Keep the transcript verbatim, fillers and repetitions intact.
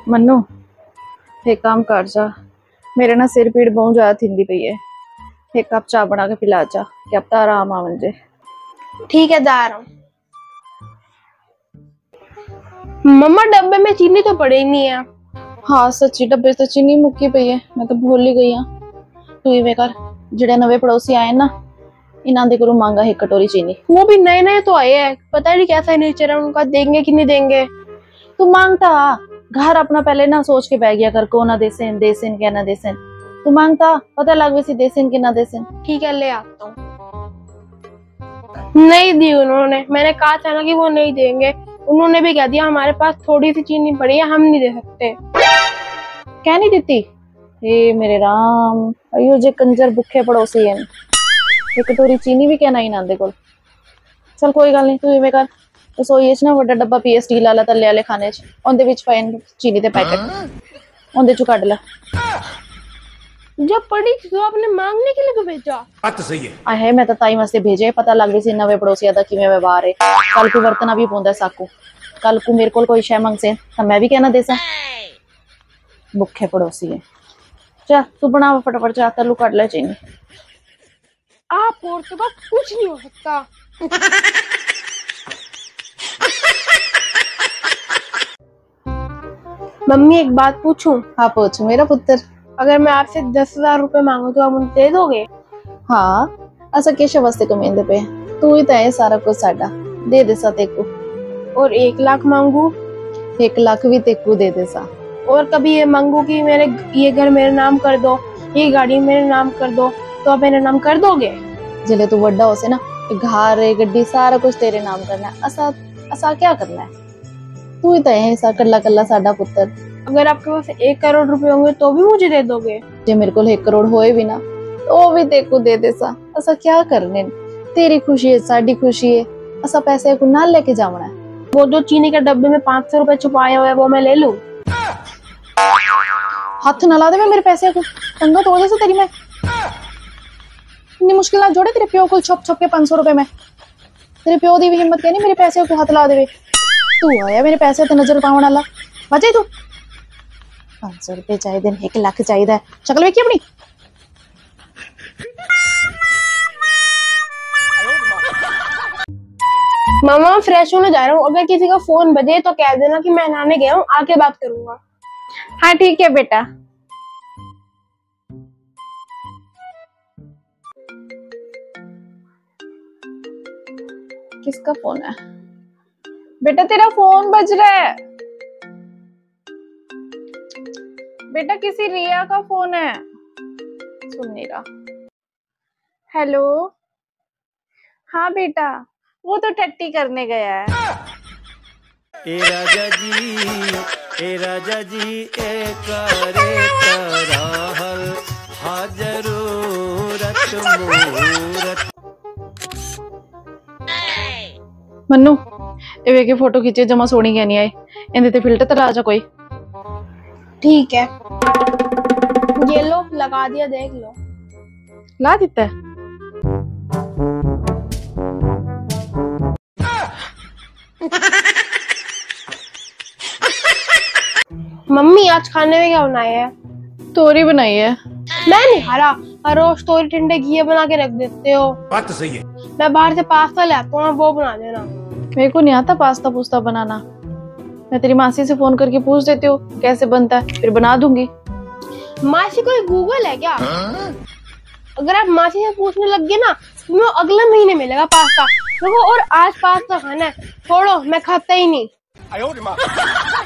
मन्नू एक काम कर जा, मेरे ना सिर पीड़ बहुत ज्यादा थिंदी पई है। एक कप चाय बना के पिला जा, क्या पता आराम आ मुझे। ठीक है, जा रहा हूँ। मम्मा डब्बे में चीनी तो पड़ी नहीं है। हाँ सच्ची, डब्बे तो चीनी मुक्की पई है, मैं तो भूल ही गई हाँ। तू इवे कर, जेडे नवे पड़ोसी आए ना, इन्हां दे करो मांगा एक कटोरी चीनी। वो भी नए नए तो आए हैं, पता नहीं कैसा नेचर है उनका, देंगे कि नहीं देंगे। तू मांगता घर अपना पहले ना सोच के बैठ गया कर, को ना देसेन देसेन क्या ना देसेन। तू मांगता पता लग वैसी देसेन कि ना देसेन। ठीक है, ले आता हूँ। नहीं दी उन्होंने, मैंने कहा था ना कि वो नहीं देंगे। उन्होंने भी कह दिया हमारे पास थोड़ी सी चीनी पड़ी है, हम नहीं दे सकते। क्या नहीं देती? हे मेरे राम, अयो जे कंजर भुखे पड़ोसी है। एक कटोरी चीनी भी कहना ही ना दे कोल। चल कोई गल नहीं, तू इवें कर, रसोई च ना वड्डा डब्बा पी स्टील वाला तले वाले खाने च, उंदे विच पाइन चीनी दे पैकेट उंदे चो कढ ला। जब पड़ी थी तो आपने मांगने के लिए क्यों भेजा? बात तो सही है। आहे मैं तो ताई मस्ते भेजे, पता लग गई सी नवे पड़ोसिया दा किवें व्यवहार है। कल को वर्तना भी पौंदा साकू, कल को मेरे कोल कोई शय मंगसे तो मैं भी कहना देसा भुखे पड़ोसी है। जा तू बना फटाफट, जा तलू कढ ले चीनी। आप और तो कुछ नहीं हो सकता। मम्मी एक बात पूछूं? हाँ पूछ मेरा पुत्र। अगर मैं आपसे दस हजार रूपए मांगू तो आप मुझे दे दोगे? हाँ, असा केशव वास्ते कमेंदे पे, तू ही तो है सारा कुछ साडा, दे दे सा तेको। और एक लाख मांगू? एक लाख भी तेको दे दे सा। और कभी ये मांगू कि मेरे ये घर मेरे नाम कर दो, ये गाड़ी मेरे नाम कर दो, तो आप मेरे नाम कर दोगे? जले तू बड़ा हो से ना, घर गड्डी सारा कुछ तेरे नाम करना है। असा असा क्या करना है? तू ही तो है सा कल्ला कल्ला साडा पुत्र। अगर आपके पास एक करोड़ रुपए होंगे तो भी मुझे दे दोगे? जे मेरे को एक करोड़ होए भी ना, तो भी तेको दे दे सा। असा क्या करने, तेरी खुशी है साडी खुशी है, असा पैसे को ना लेके जावना है। वो जो चीनी के डब्बे में पांच सौ रुपए छुपाए हुए वो मैं ले लूं? हाथ ना ला दे मेरे पैसे को, तंगा तो वजह से तेरी मैं इतनी मुश्किल ना जोड़े तेरे प्यो को छुप छुप के पांच सौ रुपए में। तेरे प्यो दी भी हिम्मत कहनी मेरे पैसे को हाथ ला दे। तू आया मेरे पैसे ते नजर पावन वाला बचे तू। पांच सौ रुपए चाहिए, एक लाख चाहिए, शक्ल वेखी अपनी। मामा फ्रेश होने जा रहा हूँ, अगर किसी का फोन बजे तो कह देना कि मैं नहाने गया हूँ, आके बात करूंगा। हाँ ठीक है बेटा। किसका फोन है बेटा? तेरा फोन बज रहा है बेटा, किसी रिया का फोन है, सुन नहीं रहा। हेलो, हाँ बेटा, वो तो टट्टी करने गया है। ए राजा जी, ए राजा जी, ए करे कराहल हाजरूरत मूरत। मन्नू एवे के फोटो खींचे जमा सोनी क्या नहीं आए, इन्हें ते फिल्टर तर आजा कोई। ठीक है, ये लो लगा दिया, देख लो। ला देता है? मम्मी आज खाने में क्या बनाया है? तोरी बनाई है। मैं नहीं खा रहा, हर रोज तोरी टिंडे घी बना के रख देते हो। बात तो सही है। मैं बाहर से पास्ता ले आता हूँ, वो बना देना। मेरे को नहीं आता पास्ता पूस्ता बनाना, मैं तेरी मासी से फोन करके पूछ देती हूँ कैसे बनता है, फिर बना दूंगी। मासी कोई गूगल है क्या? हाँ? अगर आप मासी से पूछने लग गए ना तो मैं अगले महीने मिलेगा पास्ता। देखो, और आज पास्ता खाना है, छोड़ो, मैं खाता ही नहीं।